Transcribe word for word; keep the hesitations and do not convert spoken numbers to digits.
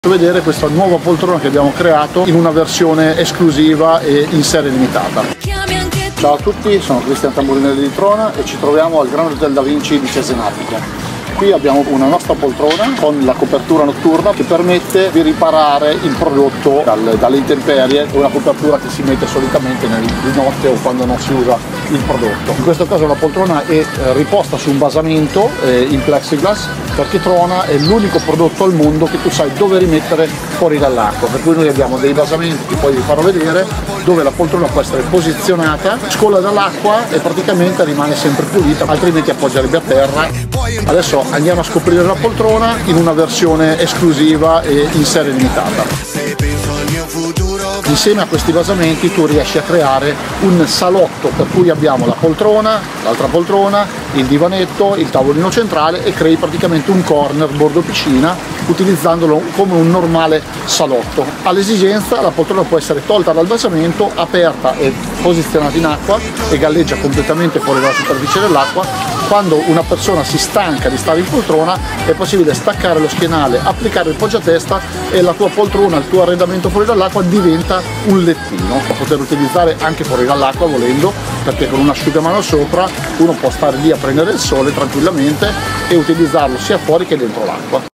Vedere questa nuova poltrona che abbiamo creato in una versione esclusiva e in serie limitata. Ciao a tutti, sono Cristian Tamburinelli di Trona e ci troviamo al Grand Hotel Da Vinci di Cesenatico. Qui abbiamo una nostra poltrona con la copertura notturna che permette di riparare il prodotto dal, dalle intemperie. È una copertura che si mette solitamente nel, di notte o quando non si usa il prodotto. In questo caso la poltrona è eh, riposta su un basamento eh, in plexiglass, perché Trona è l'unico prodotto al mondo che tu sai dove rimettere fuori dall'acqua, per cui noi abbiamo dei basamenti che poi vi farò vedere dove la poltrona può essere posizionata, scolla dall'acqua e praticamente rimane sempre pulita, altrimenti appoggerebbe a terra. Adesso andiamo a scoprire la poltrona in una versione esclusiva e in serie limitata. Insieme a questi basamenti tu riesci a creare un salotto per cui abbiamo la poltrona, l'altra poltrona, il divanetto, il tavolino centrale e crei praticamente un corner bordo piscina utilizzandolo come un normale salotto. All'esigenza la poltrona può essere tolta dal basamento, aperta e posizionata in acqua e galleggia completamente fuori dalla superficie dell'acqua. Quando una persona si stanca di stare in poltrona è possibile staccare lo schienale, applicare il poggiatesta e la tua poltrona, il tuo arredamento fuori dall'acqua diventa un lettino da poter utilizzare anche fuori dall'acqua volendo, perché con un asciugamano sopra uno può stare lì a prendere il sole tranquillamente e utilizzarlo sia fuori che dentro l'acqua.